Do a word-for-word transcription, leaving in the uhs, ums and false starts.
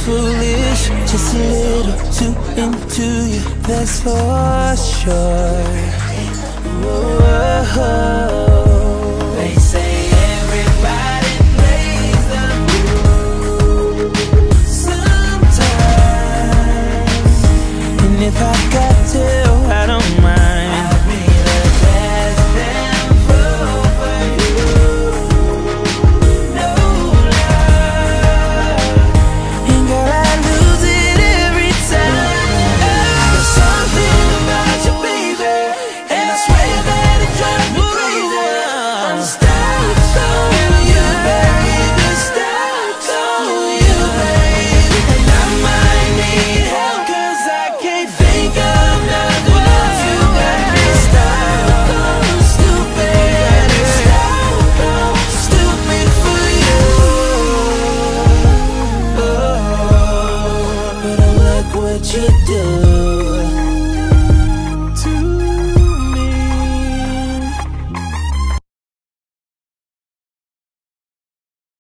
foolish, just a little too into you, that's for sure. Whoa. They say everybody plays the fool sometimes, and if I got to